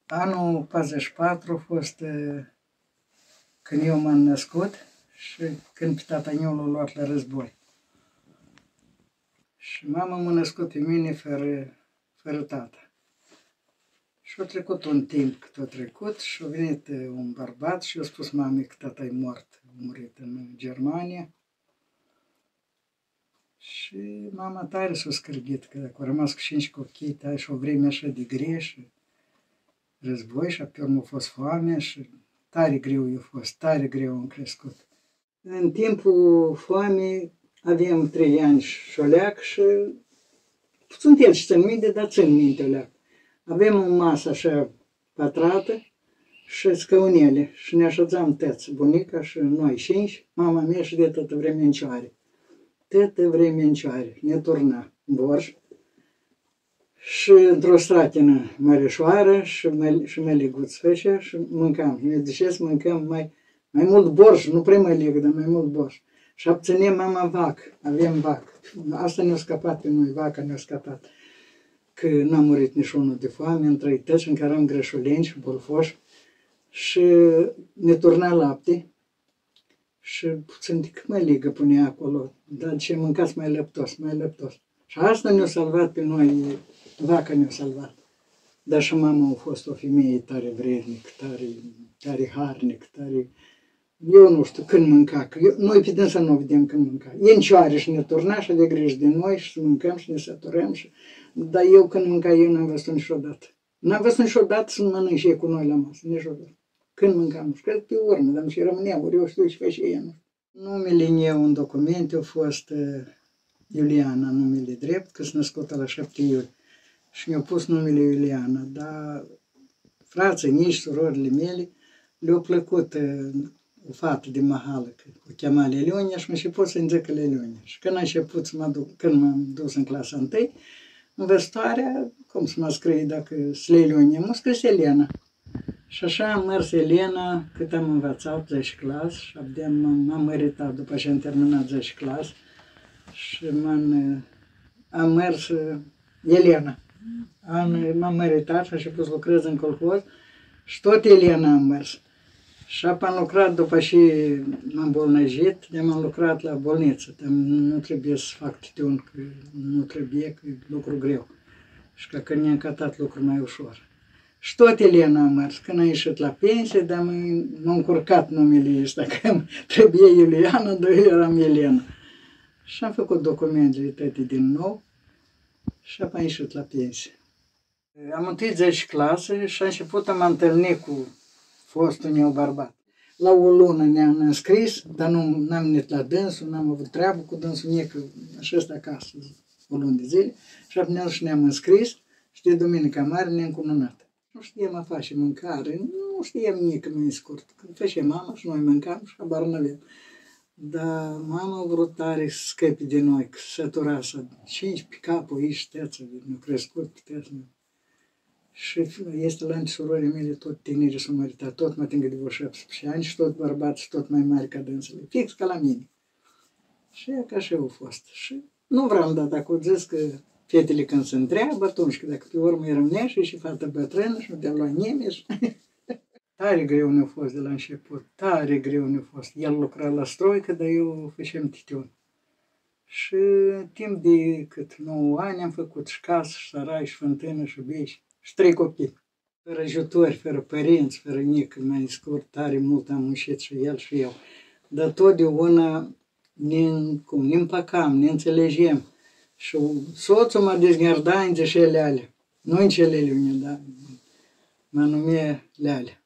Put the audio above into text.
Anul 44 a fost când eu m-am născut și când pe tata meu l-a luat la război. Și mama m-a născut pe mine fără tată. Și a trecut un timp cât a trecut și a venit un bărbat și a spus mamei că tata e mort, a murit în Germania. Și mama tare s-a scârbit, că dacă a rămas cu 5 copii, tare și o vreme așa de grea și război și pe urmă a fost foame și tare greu a fost, tare greu am crescut. În timpul foamei aveam 3 ani și o leac și puțin el și țin minte, dar țin minte o leac. Avem o masă așa pătrată și scaunele și ne așezam tăți, bunica și noi 5, mama mea și de toată vremea în cioare. Toată vremea în cioare, ne turna borș și într-o stratină mărișoară și măliguț făcea și mâncam. Ne ducea să mâncăm mai mult borș, nu prea mălig, dar mai mult borș. Și abținem mama vac, avem vac. Asta ne-a scăpat pe noi, vaca ne-a scăpat. Că n-a murit niciunul de foame, am trăit tăți, încă eram grășuleni și bolfoși. Și ne turna lapte și puțin de măligă punea acolo, dar ce mâncați mai lăptos, mai lăptos. Și asta ne-a salvat pe noi, vaca ne-a salvat. Dar și mama a fost o femeie tare vrednic, tare harnic, tare... Eu nu știu când mânca, că noi pe dânsa nu vedem când mânca. E în cioare și ne turna și de grijă de noi și să mâncăm și ne săturăm. Dar eu când mânca, eu n-am văzut niciodată. N-am văzut niciodată să mănânc și ei cu noi la masă, niciodată. Când mâncam, nu știu, cred pe urmă, dar și rămânea, ori eu știu ce face ea. Numele meu în documente a fost Iuliana, numele drept, că s-a născut la 7 iulie. Și mi-a pus numele Iuliana, dar frații, nici surorile mele, le-a plăcut o fată de mahală, că o chema Lelionia și m-a și pus să-i zică Lelionia. Și când a început să mă duc, când m-am dus în clasa 1, învățătoarea, cum să mă scrie dacă sunt Lelionia, m-a scris Elena. Și așa am mers Elena, cât am învățat 10 clas și abia m-am meritat după ce am terminat 10 clas și am mers Elena. M-am meritat și am început să lucrez în colhoz și tot Elena am mers. Și apoi am lucrat după ce m-am îmbolnăvit, am lucrat la bolniță. Nu trebuie să fac titiun, că nu trebuie, că e lucru greu. Și că când ne-am cătat lucru mai ușor. Și tot Elena am mers. Când am ieșit la pensie, dar m-a încurcat numele ăsta, că trebuie Iuliana, dar eu eram Elena. Și am făcut documentele toate din nou și apoi am ieșit la pensie. Am întâi 10 clase și am început a mă întâlni cu fostul meu bărbat. La o lună ne-am înscris, dar n-am venit la dânsul, n-am avut treabă cu dânsul, nici așa ăsta acasă, o lună de zile. Și apoi ne-am înscris și de duminica mare ne-am cununat. Nu știam a face mâncare, nu știam nici mai scurt. Când făcea mama și noi mâncam și habar n-aveam. Dar mama a vrut tare să scape de noi, că sătura să 5 pe capul ei și teță, mi-a crescut pe teță. Și este la surorile mele, tot tinerii s-au măritat, tot mă atingă de vreo 17 ani și tot bărbați, tot mai mari ca dânsele, fix ca la mine. Și ea ca așa au fost. Și nu vreau, dar dacă o zis că fetele când se întreabă, atunci că dacă pe urmă eram neașă și fată bătrână și nu te-a luat nimeni. Tare greu ne-a fost de la început, tare greu ne-a fost. El lucra la stroică, dar eu făceam titiun. Și timp de cât 9 ani am făcut și casă, și sarai, și fântână, și beși. Și 3 copii. Fără ajutori, fără părinți, fără nic, mai scurt, tare mult am muncit și el și eu. Dar totdeauna ne împăcam, ne înțelegem. Și soțul mă dezgherda în cele alea. Nu în cele lunii, dar mă numea Lealea.